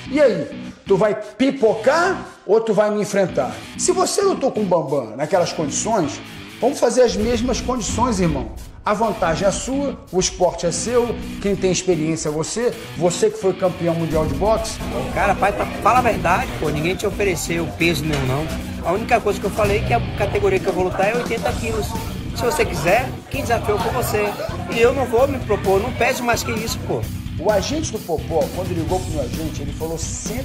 E aí, tu vai pipocar ou tu vai me enfrentar? Se você lutou com o Bambam naquelas condições, vamos fazer as mesmas condições, irmão. A vantagem é sua, o esporte é seu, quem tem experiência é você, você que foi campeão mundial de boxe. Cara, pai, fala a verdade, pô, ninguém te ofereceu peso nenhum, não. A única coisa que eu falei é que a categoria que eu vou lutar é 80 quilos. Se você quiser, quem desafiou foi você. E eu não vou me propor, não peso mais que isso, pô. O agente do Popó, quando ligou pro meu agente, ele falou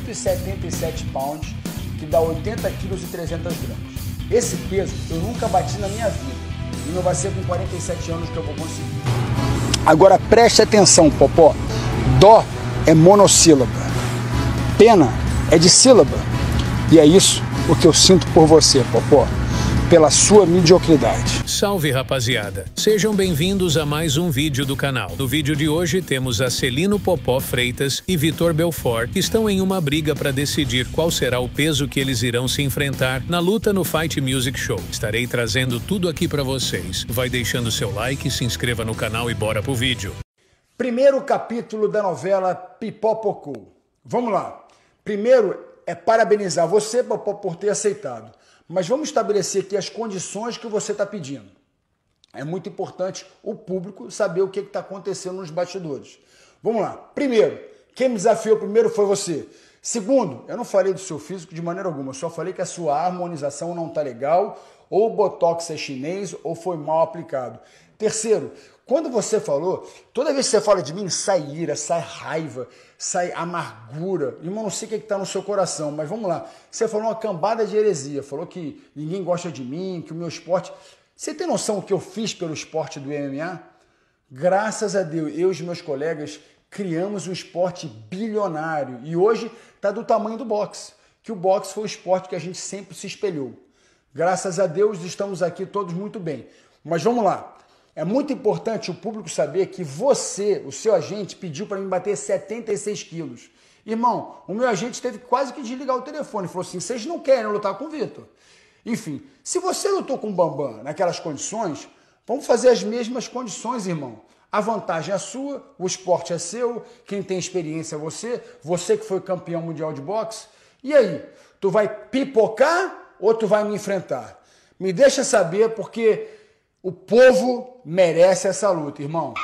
177 pounds, que dá 80 quilos e 300 gramas. Esse peso eu nunca bati na minha vida. E não vai ser com 47 anos que eu vou conseguir. Agora preste atenção, Popó. Dó é monossílaba. Pena é de sílaba. E é isso o que eu sinto por você, Popó. Pela sua mediocridade. Salve, rapaziada. Sejam bem-vindos a mais um vídeo do canal. No vídeo de hoje temos a Celino Popó Freitas e Vitor Belfort, que estão em uma briga para decidir qual será o peso que eles irão se enfrentar na luta no Fight Music Show. Estarei trazendo tudo aqui para vocês. Vai deixando seu like, se inscreva no canal e bora pro vídeo. Primeiro capítulo da novela Pipopocou. Vamos lá. Primeiro é parabenizar você, Popó, por ter aceitado. Mas vamos estabelecer aqui as condições que você está pedindo. É muito importante o público saber o que está acontecendo nos bastidores. Vamos lá. Primeiro, quem me desafiou primeiro foi você. Segundo, eu não falei do seu físico de maneira alguma. Eu só falei que a sua harmonização não está legal, ou o botox é chinês, ou foi mal aplicado. Terceiro, quando você falou, toda vez que você fala de mim, sai ira, sai raiva, sai amargura. Irmão, não sei o que está no seu coração, mas vamos lá. Você falou uma cambada de heresia, falou que ninguém gosta de mim, que o meu esporte... Você tem noção do que eu fiz pelo esporte do MMA? Graças a Deus, eu e os meus colegas criamos um esporte bilionário e hoje está do tamanho do boxe, que o boxe foi o esporte que a gente sempre se espelhou. Graças a Deus, estamos aqui todos muito bem. Mas vamos lá. É muito importante o público saber que você, o seu agente, pediu para mim bater 76 quilos. Irmão, o meu agente teve quase que desligar o telefone. Falou assim, vocês não querem lutar com o Vitor. Enfim, se você lutou com o Bambam naquelas condições, vamos fazer as mesmas condições, irmão. A vantagem é sua, o esporte é seu, quem tem experiência é você, você que foi campeão mundial de boxe. E aí, tu vai pipocar ou tu vai me enfrentar? Me deixa saber, porque... o povo merece essa luta, irmão.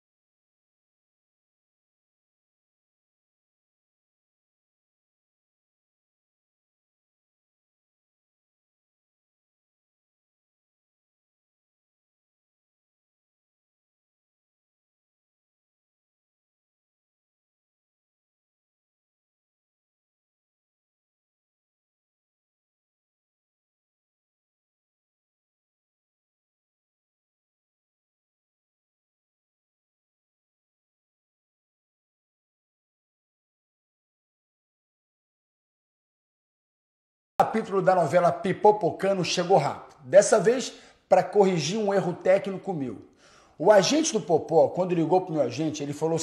O capítulo da novela Pipopocando chegou rápido. Dessa vez, para corrigir um erro técnico meu. O agente do Popó, quando ligou para o meu agente, ele falou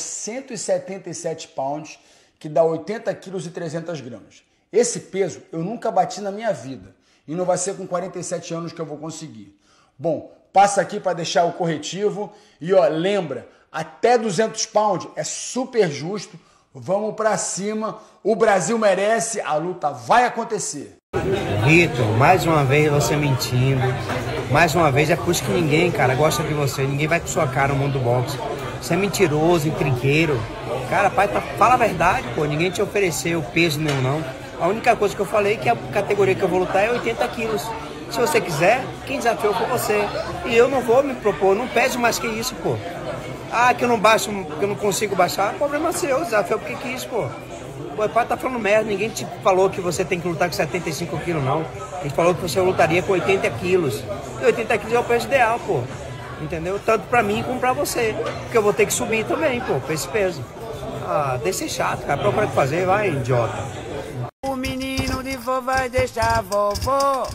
177 pounds, que dá 80 quilos e 300 gramas. Esse peso eu nunca bati na minha vida. E não vai ser com 47 anos que eu vou conseguir. Bom, passa aqui para deixar o corretivo. E ó, lembra, até 200 pounds é super justo. Vamos para cima. O Brasil merece. A luta vai acontecer. Vitor, mais uma vez você mentindo. Mais uma vez, é por isso que ninguém, cara, gosta de você. Ninguém vai com sua cara no mundo do boxe. Você é mentiroso, intriqueiro. Cara, pai, fala a verdade, pô. Ninguém te ofereceu peso nenhum, não. A única coisa que eu falei é que a categoria que eu vou lutar é 80 quilos. Se você quiser, quem desafiou foi você. E eu não vou me propor, não peso mais que isso, pô. Ah, que eu não baixo, que eu não consigo baixar, problema seu, desafio porque quis, pô. O pai tá falando merda, ninguém te falou que você tem que lutar com 75 quilos, não. A gente falou que você lutaria com 80 quilos. E 80 quilos é o peso ideal, pô. Entendeu? Tanto pra mim como pra você. Porque eu vou ter que subir também, pô, pra esse peso. Ah, deixa ser chato, cara. Procura o que fazer, vai, idiota. O menino de vô vai deixar a vovó.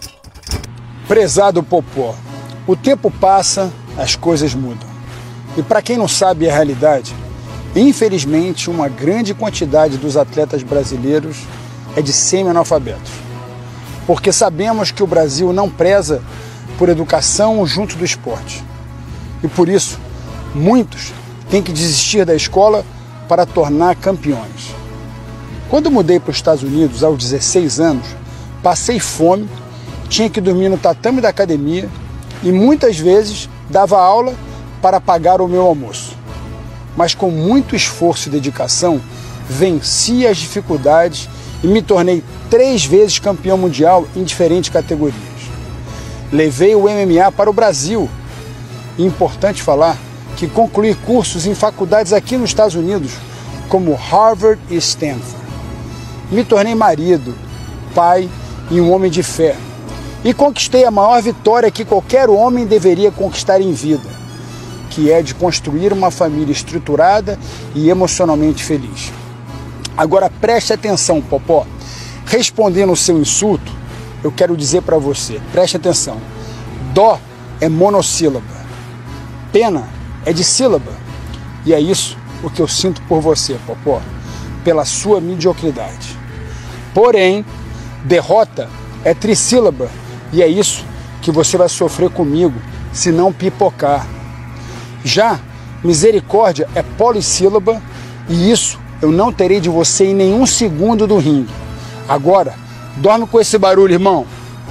Prezado Popó, o tempo passa, as coisas mudam. E para quem não sabe a realidade, infelizmente uma grande quantidade dos atletas brasileiros é de semi-analfabetos. Porque sabemos que o Brasil não preza por educação junto do esporte. E por isso, muitos têm que desistir da escola para tornar campeões. Quando mudei para os Estados Unidos aos 16 anos, passei fome, tinha que dormir no tatame da academia e muitas vezes dava aula para pagar o meu almoço. Mas com muito esforço e dedicação, venci as dificuldades e me tornei 3 vezes campeão mundial em diferentes categorias. Levei o MMA para o Brasil. E importante falar que concluí cursos em faculdades aqui nos Estados Unidos, como Harvard e Stanford. Me tornei marido, pai e um homem de fé. E conquistei a maior vitória que qualquer homem deveria conquistar em vida, que é de construir uma família estruturada e emocionalmente feliz. Agora preste atenção, Popó. Respondendo o seu insulto, eu quero dizer para você, preste atenção. Dó é monossílaba. Pena é de sílaba. E é isso o que eu sinto por você, Popó, pela sua mediocridade. Porém, derrota é trissílaba. E é isso que você vai sofrer comigo se não pipocar. Já misericórdia é polissílaba e isso eu não terei de você em nenhum segundo do ringue. Agora, dorme com esse barulho, irmão.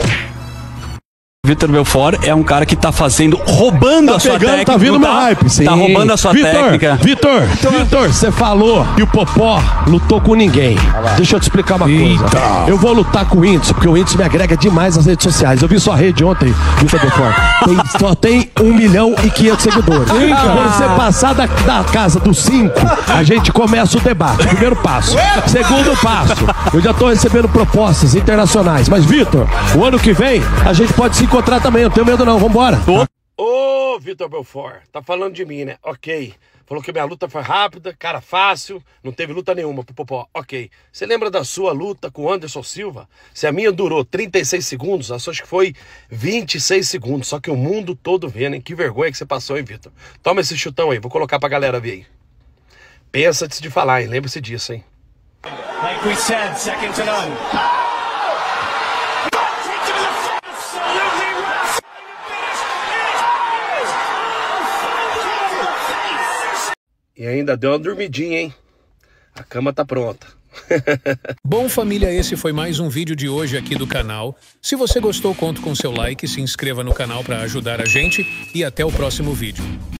Vitor Belfort é um cara que tá roubando a sua técnica. Tá vindo meu hype, sim. Tá roubando a sua técnica. Vitor, você falou que o Popó lutou com ninguém. Deixa eu te explicar uma coisa. Eu vou lutar com o Whindersson, porque o Whindersson me agrega demais nas redes sociais. Eu vi sua rede ontem, Vitor Belfort. Só tem 1.500.000 seguidores. Quando você passar da casa dos 5, a gente começa o debate. Primeiro passo. Segundo passo, eu já tô recebendo propostas internacionais. Mas, Vitor, o ano que vem, a gente pode se encontrar também, eu não tenho medo não, vambora. Ô, Vitor Belfort, tá falando de mim, né? Ok. Falou que minha luta foi rápida, cara fácil, não teve luta nenhuma pro Popó. Ok. Você lembra da sua luta com o Anderson Silva? Se a minha durou 36 segundos, a sua acho que foi 26 segundos. Só que o mundo todo vendo, hein? Que vergonha que você passou, hein, Vitor? Toma esse chutão aí, vou colocar pra galera ver aí. Pensa antes de falar, hein? Lembre-se disso, hein? Like we said, second to none. E ainda deu uma dormidinha, hein? A cama tá pronta. Bom, família, esse foi mais um vídeo de hoje aqui do canal. Se você gostou, conto com seu like, se inscreva no canal para ajudar a gente e até o próximo vídeo.